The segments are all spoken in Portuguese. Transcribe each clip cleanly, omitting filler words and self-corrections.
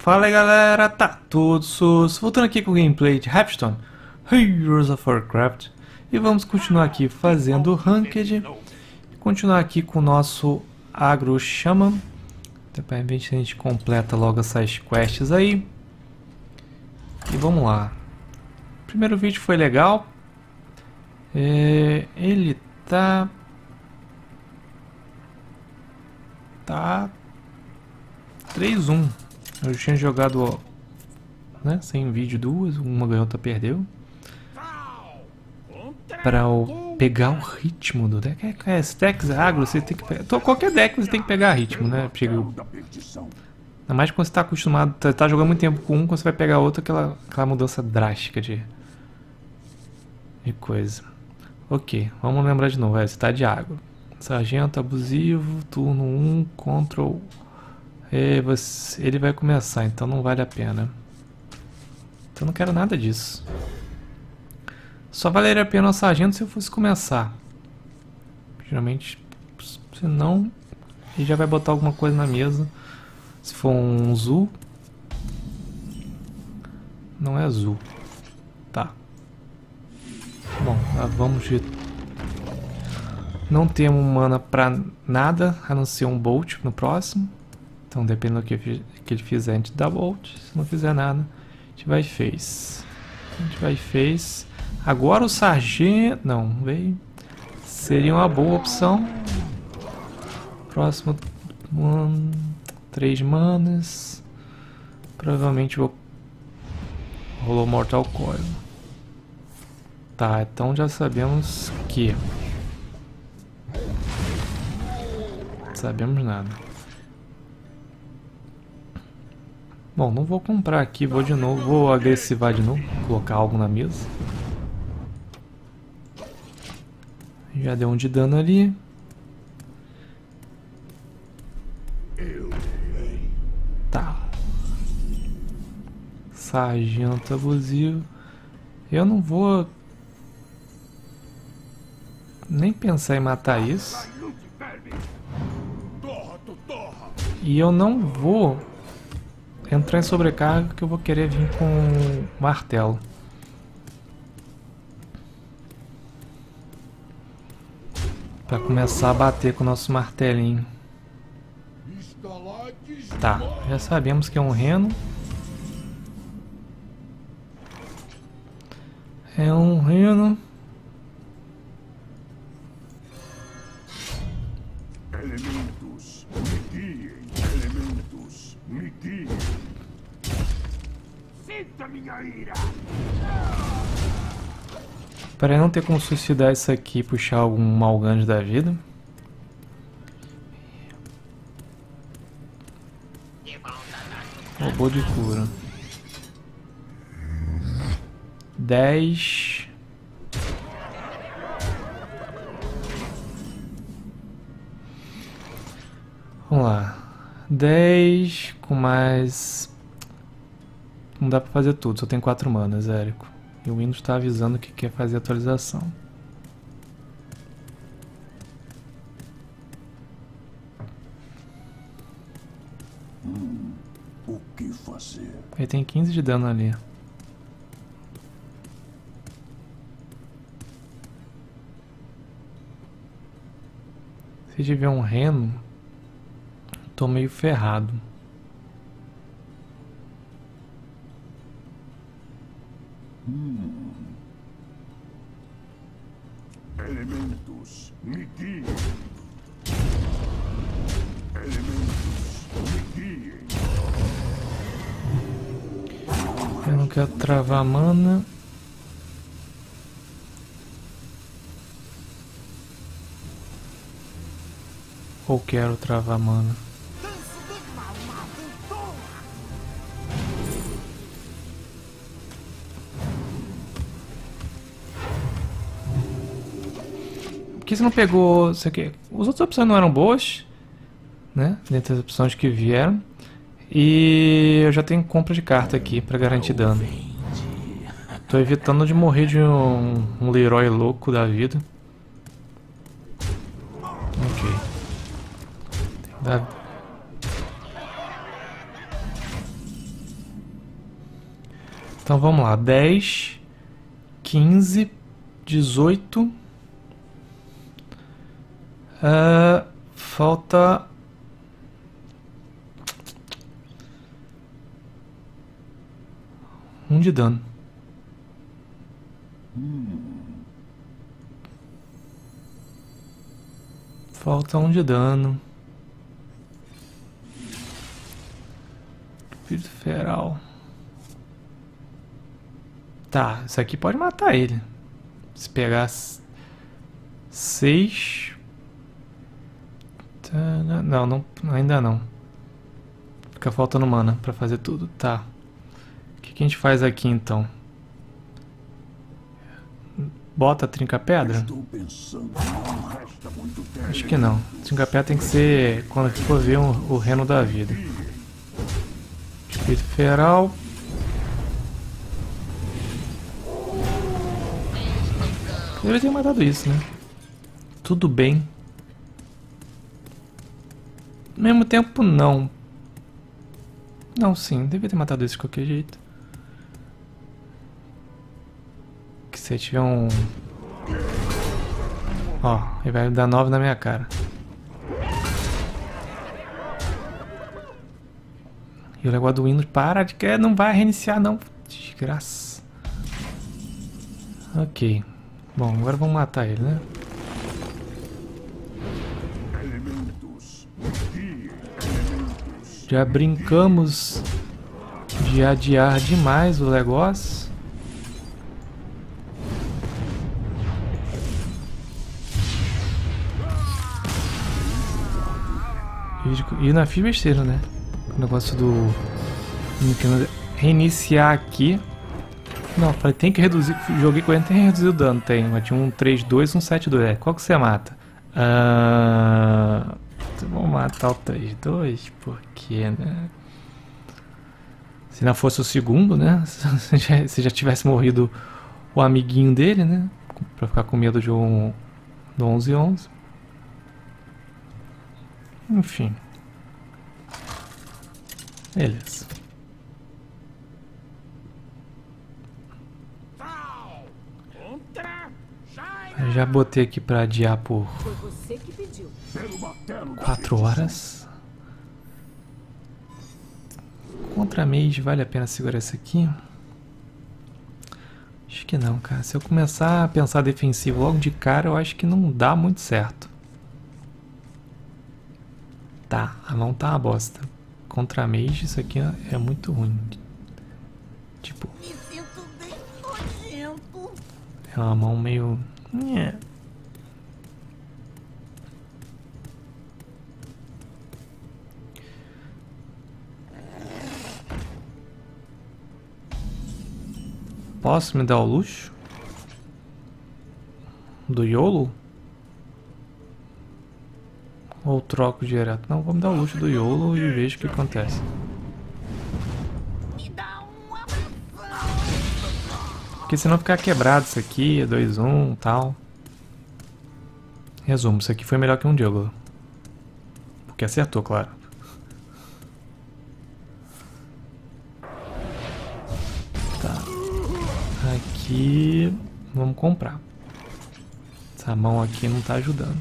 Fala aí galera, tá tudo sus. Voltando aqui com o gameplay de Hearthstone Heroes of Warcraft. E vamos continuar aqui fazendo o Ranked. Continuar aqui com o nosso Agro Shaman. Depois a gente completa logo essas quests aí. E vamos lá. O primeiro vídeo foi legal. Ele tá 3-1. Eu tinha jogado, né, sem vídeo duas, uma ganhou, outra perdeu. Para eu pegar o ritmo do deck. Esse deck agro, você tem que pegar. Qualquer deck você tem que pegar ritmo, né? Ainda mais quando você está acostumado, tá jogando muito tempo com um, quando você vai pegar outro, aquela mudança drástica de coisa. Ok, vamos lembrar de novo. Você tá de agro. Sargento abusivo, turno 1, control. Ele vai começar, então não vale a pena. Então não quero nada disso. Só valeria a pena o sargento se eu fosse começar. Geralmente, senão, ele já vai botar alguma coisa na mesa. Se for um Zul. Não é Zul. Tá. Bom, vamos de... Não temos mana pra nada, a não ser um Bolt no próximo. Então, dependendo do que ele fizer, a gente dá Bolt. Se não fizer nada, a gente vai Face. A gente vai Face. Agora o sargento... Não, veio. Seria uma boa opção. Próximo... 3 manas. Provavelmente vou... Rolou Mortal Coil. Tá, então já sabemos que... Sabemos nada. Bom, não vou comprar aqui, vou de novo, vou agressivar de novo, colocar algo na mesa. Já deu um de dano ali. Tá. Sargento abusivo. Eu não vou nem pensar em matar isso. E eu não vou entrar em sobrecarga, que eu vou querer vir com martelo. Pra começar a bater com o nosso martelinho. Tá, já sabemos que é um reno. É um reno. Elementos, me guiem. Elementos, me guiem. Sinta minha ira. Para não ter como suicidar isso aqui e puxar algum Malgande da vida. Robô de cura. 10. Vamos lá. 10 com mais... Não dá pra fazer tudo, só tem 4 manas, Érico. E o Windows está avisando que quer fazer atualização. O que fazer? Ele tem 15 de dano ali. Se tiver um reno, tô meio ferrado. Elementos, me guiem. Elementos, me guiem. Eu não quero travar mana. Ou quero travar mana? Por que você não pegou isso aqui? As outras opções não eram boas, né? Dentre as opções que vieram. E eu já tenho compra de carta aqui para garantir dano. Tô evitando de morrer de um Leroy louco da vida. Ok. Então vamos lá. 10, 15, 18. Falta... um de dano. Falta um de dano. Espírito feral. Tá, isso aqui pode matar ele. Se pegar 6. Não, ainda não. Fica faltando mana pra fazer tudo. Tá. O que a gente faz aqui então? Bota trinca-pedra? Estou pensando, não resta muito tempo. Acho que não. Trinca-pedra tem que ser quando for ver o reino da vida. Espírito feral. Deveria ter matado isso, né? Tudo bem. Ao mesmo tempo, não. Não, sim. Deveria ter matado isso de qualquer jeito. Que se tiver um... Ó, ele vai dar 9 na minha cara. E o negócio do Windows, para de que não vai reiniciar não. Desgraça. Ok. Bom, agora vamos matar ele, né? Elementos. Já brincamos de adiar demais o negócio. E na fiz besteira, né? O negócio do... reiniciar aqui. Não, falei, tem que reduzir. Joguei com ele, tem que reduzir o dano. Tem, mas tinha um 3-2 e um 7-2. É, qual que você mata? Vamos matar o 3-2, porque, né? Se não fosse o segundo, né? Se já tivesse morrido o amiguinho dele, né? Pra ficar com medo de do 11-11. Enfim. Beleza. Eu já botei aqui pra adiar por 4 horas. Contra mage, vale a pena segurar isso aqui? Acho que não, cara. Se eu começar a pensar defensivo logo de cara, eu acho que não dá muito certo. Tá, a mão tá uma bosta. Contra mage, isso aqui é muito ruim. Tipo... Me sinto bem nojento. É uma mão meio... Posso me dar o luxo? Do YOLO? Ou troco direto? Não, vou me dar o luxo do YOLO e vejo o que acontece. Me dá um abração. Porque senão ficar quebrado isso aqui, é 2-1 e tal. Resumo, isso aqui foi melhor que um Juggler. Porque acertou, claro. Tá. Aqui... Vamos comprar. Essa mão aqui não tá ajudando.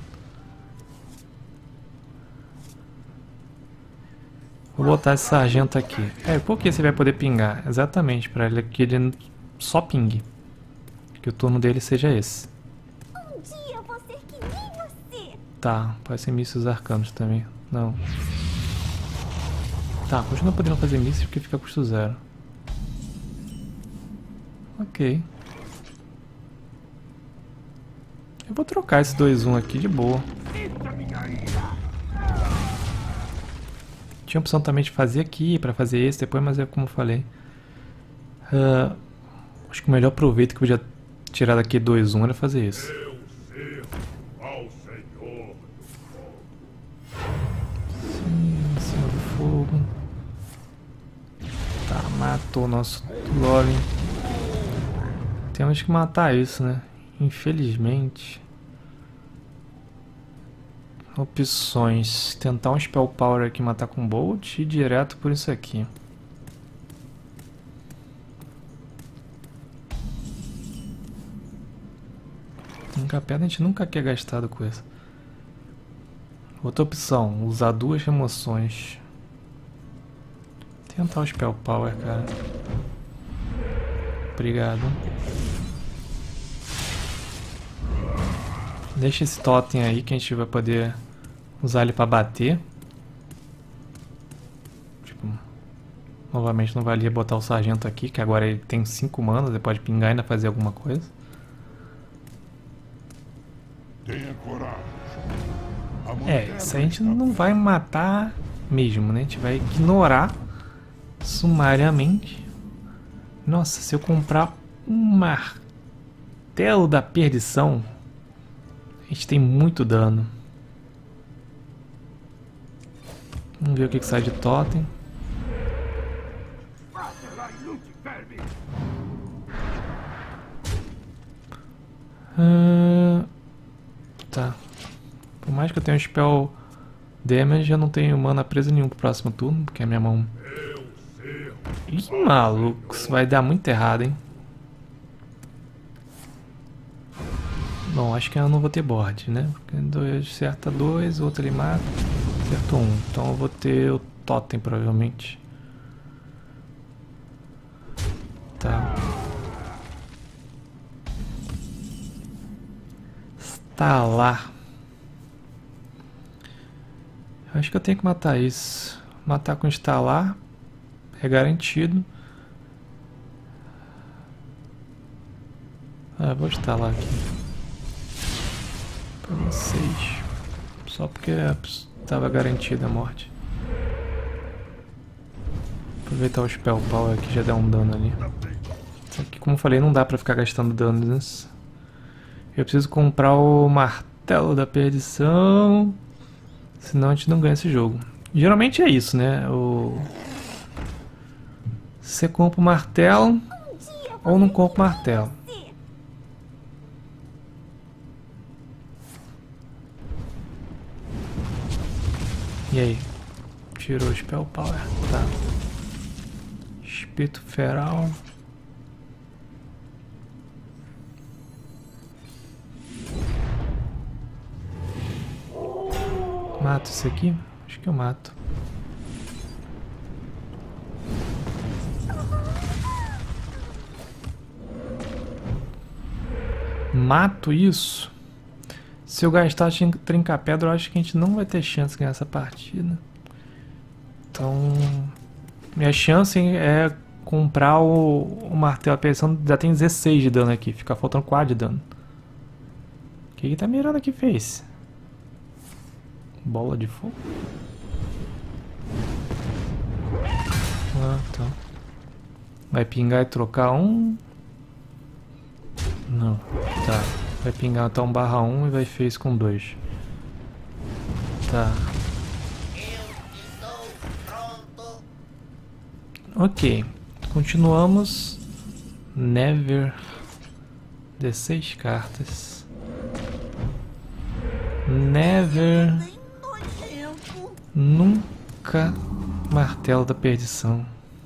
Vou botar esse sargento aqui. Por que você vai poder pingar? Exatamente, para ele que ele só pingue. Que o turno dele seja esse. Um dia eu vou ser que nem você. Tá, pode ser mísseis arcanos também. Não. Tá, continua podendo fazer mísseis porque fica custo 0. Ok. Eu vou trocar esse 2-1 aqui de boa. Tinha a opção também de fazer aqui, pra fazer esse depois, mas é como eu falei. Acho que o melhor proveito que eu podia tirar daqui 2-1 era fazer isso. Sim, Senhor do Fogo. Tá, matou o nosso Lolin. Temos que matar isso, né? Infelizmente. Opções. Tentar um Spell Power aqui, matar com Bolt e ir direto por isso aqui. Trinca-pedra a gente nunca quer gastar com isso. Outra opção, usar 2 remoções. Tentar o Spell Power, cara. Obrigado. Deixa esse totem aí que a gente vai poder usar ele pra bater. Tipo, novamente não valia botar o sargento aqui, que agora ele tem 5 manas, ele pode pingar e ainda fazer alguma coisa. Tenha coragem. Isso a gente não vai matar mesmo, né? A gente vai ignorar sumariamente. Nossa, se eu comprar um martelo da perdição, a gente tem muito dano. Vamos ver o que sai de totem. Tá. Por mais que eu tenha um spell damage, eu não tenho mana presa nenhum pro próximo turno, porque a minha mão... Ih, maluco, isso vai dar muito errado, hein? Bom, acho que eu não vou ter board, né? Porque acerta 2, o outro ele mata, acertou 1. Então eu vou ter o totem, provavelmente. Tá. Estalar. Acho que eu tenho que matar isso. Matar com estalar é garantido. Vou estalar aqui pra vocês. Só porque estava garantida a morte. Aproveitar o Spell Power aqui, já dá um dano ali. Só que, como eu falei, não dá pra ficar gastando dano nisso. Eu preciso comprar o martelo da perdição, senão a gente não ganha esse jogo. Geralmente é isso, né? Você compra o martelo ou não compra o martelo. E aí? Tirou o Spell Power. Tá. Espírito Feral. Mato isso aqui? Acho que eu mato. Mato isso? Se eu gastar trinca-pedra, eu acho que a gente não vai ter chance de ganhar essa partida. Então, minha chance é comprar o martelo. A perdição já tem 16 de dano aqui. Fica faltando 4 de dano. O que tá mirando aqui, fez? Bola de fogo? Tá. Vai pingar e trocar um? Não. Tá. Vai pingar então /1 e vai face com 2. Tá. Ok. Continuamos. Never. 16 cartas. Never. Nunca. Martelo da perdição.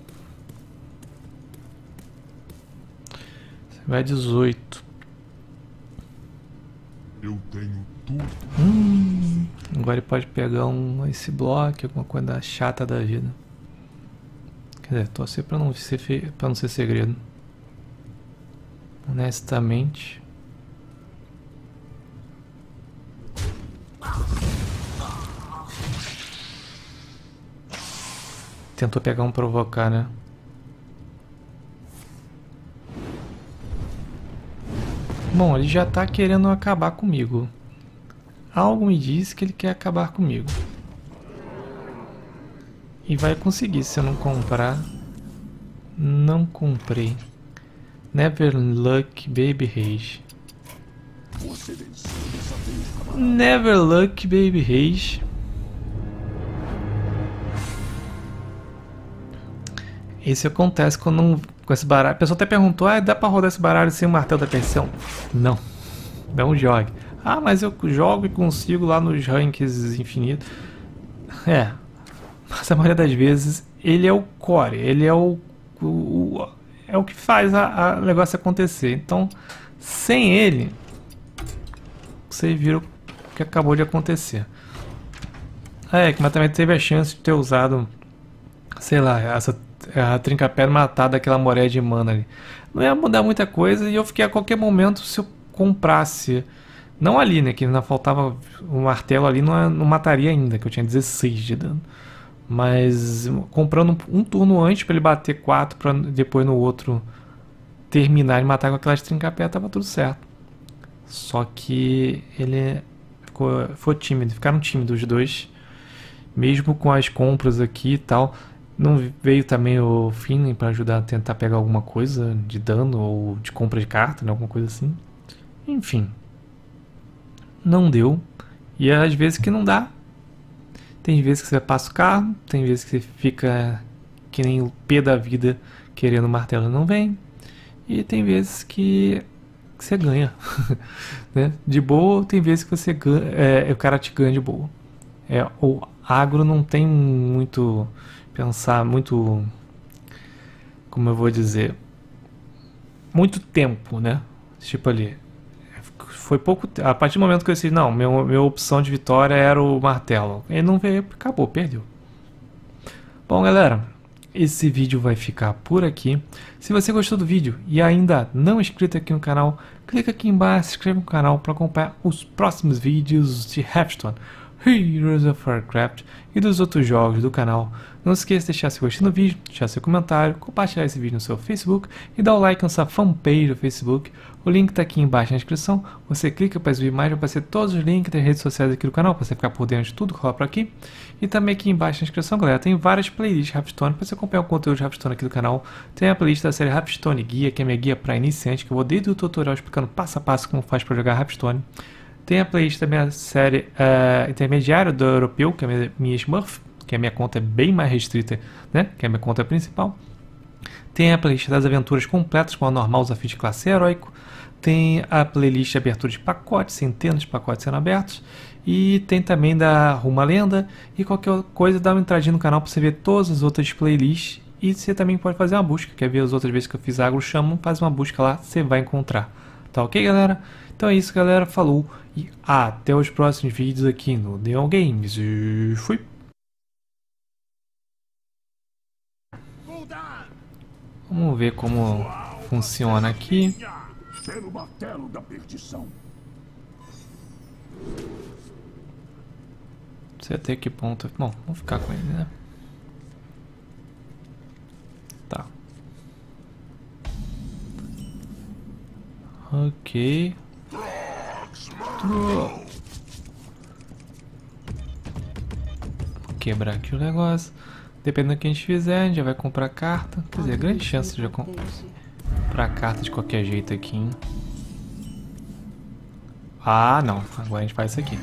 Você vai 18. Eu tenho tudo. Agora ele pode pegar esse bloco, alguma coisa chata da vida. Quer dizer, torcer pra não ser segredo. Honestamente. Tentou pegar um provocar, né? Bom, ele já tá querendo acabar comigo. Algo me diz que ele quer acabar comigo. E vai conseguir se eu não comprar. Não comprei. Never Luck Baby Rage. Never Luck Baby Rage. Isso acontece quando com esse baralho. A pessoa até perguntou: dá pra rodar esse baralho sem o martelo da perdição? Não. Não jogue. Mas eu jogo e consigo lá nos ranks infinitos. Mas a maioria das vezes ele é o core, ele é o que faz o negócio acontecer. Então, sem ele, vocês viram o que acabou de acontecer. Mas também teve a chance de ter usado, sei lá, a Trinca-Pedra matar daquela moré de mana ali. Não ia mudar muita coisa e eu fiquei a qualquer momento, se eu comprasse, não ali, né, que ainda faltava o martelo ali, não mataria ainda, que eu tinha 16 de dano. Mas comprando um turno antes para ele bater 4, para depois no outro terminar e matar com aquelas Trinca-Pedra, tava tudo certo. Só que ele ficou tímido, ficaram tímidos os dois. Mesmo com as compras aqui e tal, não veio também o Finley para ajudar a tentar pegar alguma coisa de dano ou de compra de carta, né, alguma coisa assim. Enfim, não deu. E às vezes que não dá. Tem vezes que você passa o carro, tem vezes que você fica que nem o P da vida querendo o martelo e não vem. E tem vezes que você ganha, né? De boa, tem vezes que você ganha, o cara te ganha de boa. O agro não tem muito como eu vou dizer, muito tempo, né? Tipo ali, foi pouco, a partir do momento que eu disse, não, minha opção de vitória era o martelo, ele não veio, acabou, perdeu. Bom, galera, esse vídeo vai ficar por aqui. Se você gostou do vídeo e ainda não é inscrito aqui no canal, clica aqui embaixo, se inscreve no canal para acompanhar os próximos vídeos de Hearthstone, Heroes of Warcraft e dos outros jogos do canal. Não se esqueça de deixar seu gostei no vídeo, deixar seu comentário, compartilhar esse vídeo no seu Facebook e dar o like na sua fanpage do Facebook. O link está aqui embaixo na descrição. Você clica para subir mais, vai aparecer todos os links das redes sociais aqui do canal para você ficar por dentro de tudo que rola por aqui. E também aqui embaixo na descrição, galera, tem várias playlists de Hearthstone para você acompanhar o conteúdo de Hearthstone aqui do canal. Tem a playlist da série Hearthstone Guia, que é minha guia para iniciante, que eu vou desde o tutorial explicando passo a passo como faz para jogar Hearthstone. Tem a playlist da minha série intermediária do europeu, que é a minha Smurf, que a minha conta é bem mais restrita, né? Que é a minha conta principal. Tem a playlist das aventuras completas com a normal, desafio de classe heróico. Tem a playlist de abertura de pacotes, centenas de pacotes sendo abertos. E tem também da Rumo à Lenda. E qualquer coisa, dá uma entradinha no canal para você ver todas as outras playlists. E você também pode fazer uma busca. Quer ver as outras vezes que eu fiz agro, chamo, faz uma busca lá, você vai encontrar. Tá ok, galera? Então é isso, galera. Falou e até os próximos vídeos aqui no Neon Games. E fui! Vamos ver como funciona aqui. Pelo martelo da perdição. Não sei até que ponto. Bom, vamos ficar com ele, né? Tá. Ok. Vou quebrar aqui o negócio. Dependendo do que a gente fizer, a gente já vai comprar carta. Quer dizer, grande chance de já comprar carta de qualquer jeito aqui, hein? Ah, não. Agora a gente faz isso aqui.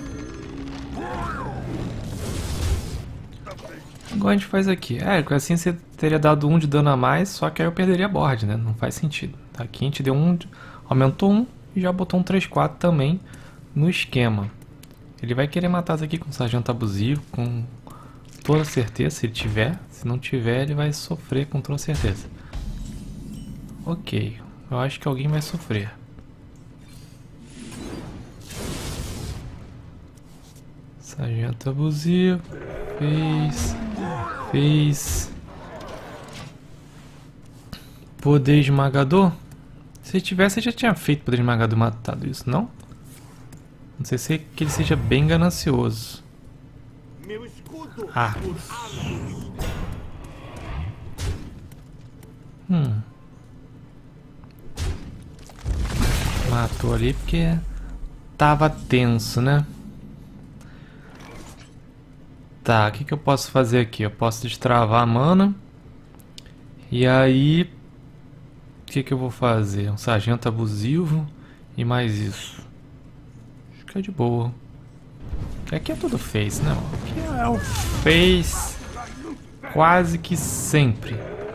Agora a gente faz aqui. Assim você teria dado 1 de dano a mais, só que aí eu perderia a board, né? Não faz sentido. Aqui a gente deu 1, aumentou 1 e já botou um 3/4 também no esquema. Ele vai querer matar isso aqui com sargento abusivo, com toda certeza, se ele tiver. Se não tiver, ele vai sofrer com toda certeza. Ok, eu acho que alguém vai sofrer. Sargento abusivo. Fez. Poder esmagador? Se tivesse, já tinha feito poder esmagador e matado isso, não? Não sei se que ele seja bem ganancioso. Ah. Matou ali porque tava tenso, né? Tá, o que eu posso fazer aqui? Eu posso destravar a mana. E aí, o que eu vou fazer? Um sargento abusivo e mais isso. Acho que é de boa. Aqui é tudo face, né? Aqui é o face quase que sempre.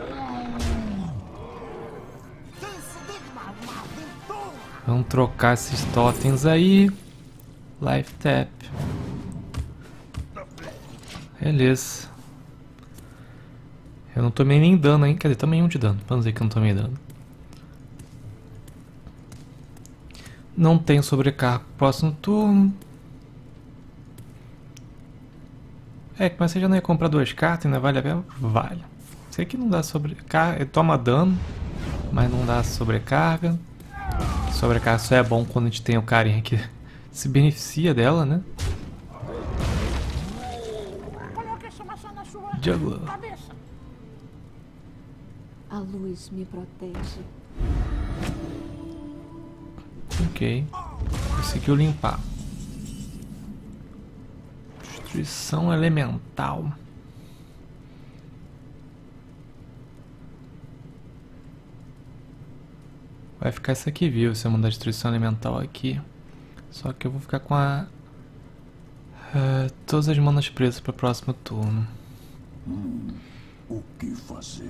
Vamos trocar esses totens aí. Life tap. Beleza. Eu não tomei nem dano ainda. Quer dizer, tomei 1 de dano. Vamos dizer que eu não tomei dano. Não tem sobrecarga pro próximo turno. Mas você já não ia comprar 2 cartas, ainda vale a pena? Vale. Sei que não dá sobrecarga, ele toma dano, mas não dá sobrecarga. Sobrecarga só é bom quando a gente tem o carinha que se beneficia dela, né? Juggler. A luz me protege. Ok. Conseguiu limpar. Destruição elemental. Vai ficar isso aqui vivo se eu mandar destruição elemental aqui. Só que eu vou ficar com todas as manas presas para o próximo turno. O que fazer?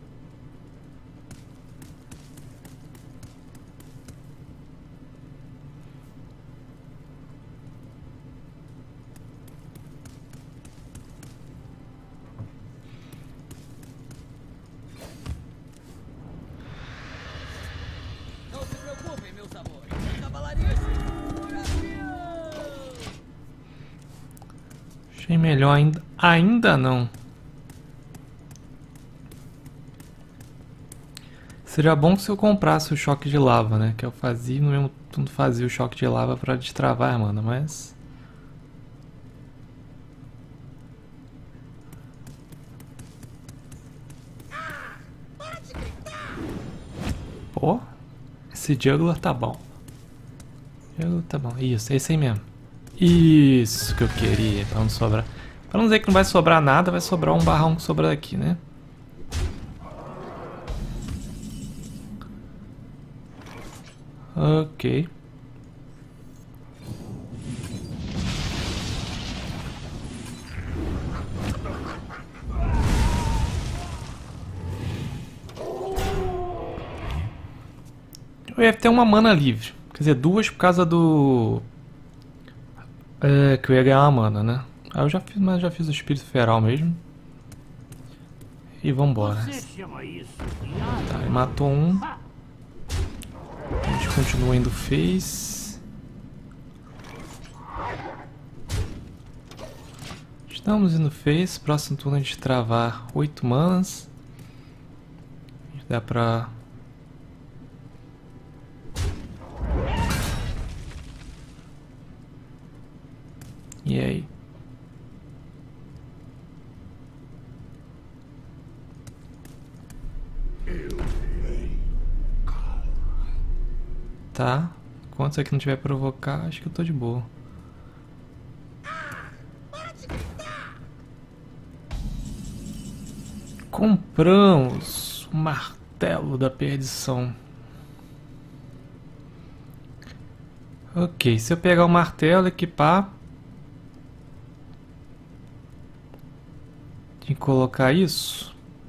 Não se preocupem, meus amores. A cavalaria Achei melhor ainda não. Seria bom se eu comprasse o choque de lava, né? Que eu fazia, no mesmo turno fazia o choque de lava pra destravar a mana, mas... Pô, esse Juggler tá bom. Juggler tá bom. Isso, é esse aí mesmo. Isso que eu queria, pra não sobrar. Pra não dizer que não vai sobrar nada, vai sobrar um barrão que sobra daqui, né? Ok. Eu ia ter uma mana livre. Quer dizer, 2 por causa do... que eu ia ganhar uma mana, né? Aí eu já fiz, mas já fiz o espírito feral mesmo. E vambora. Tá, ele matou um. A gente continua indo face. Estamos indo face. Próximo turno a gente travar 8 manas. Dá pra... E aí? Tá. Enquanto isso aqui não tiver provocar, acho que eu tô de boa. Compramos o martelo da perdição. Ok, se eu pegar o martelo e equipar... Tem que colocar isso.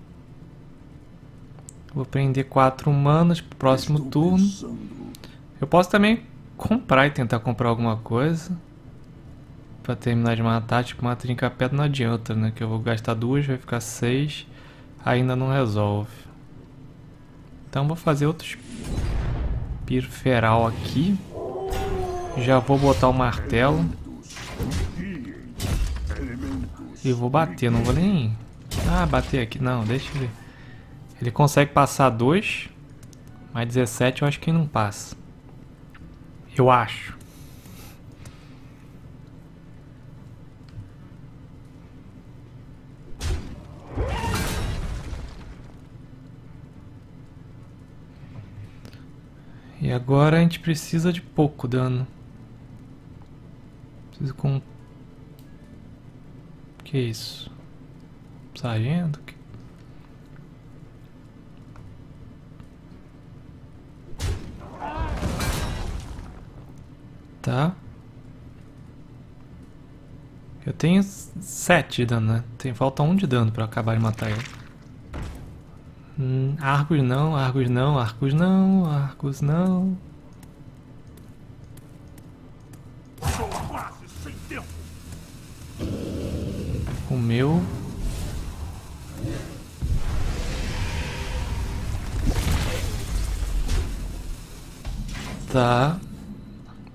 Vou prender 4 manas pro próximo turno. Eu posso também comprar e tentar comprar alguma coisa pra terminar de matar. Tipo, uma trinca pedra não adianta, né? Que eu vou gastar 2, vai ficar 6. Ainda não resolve. Então vou fazer outro espírito feral aqui. Já vou botar o martelo. E vou bater, não vou nem... Ah, bater aqui, não, deixa ele... Ele consegue passar 2, mas 17 eu acho que não passa. Eu acho. E agora a gente precisa de pouco dano. Preciso com... Que isso? Sargento? Tá. Eu tenho 7 de dano, né? Falta 1 de dano pra acabar de matar ele. Arcos não, Arcos não, Arcos não, Arcos não. O meu. Tá.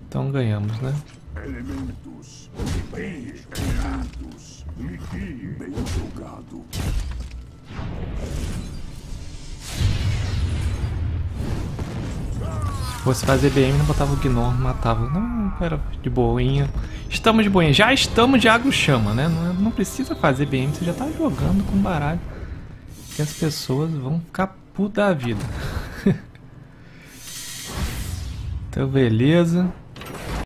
Então ganhamos, né? Elementos. Elementos. Me guie. Bem jogado. Se fosse fazer BM, não botava o Gnome, matava. Não, era de boinha. Estamos de boinha. Já estamos de agro-chama, né? Não precisa fazer BM, você já tá jogando com baralho. Que as pessoas vão ficar putas da vida. Então, beleza.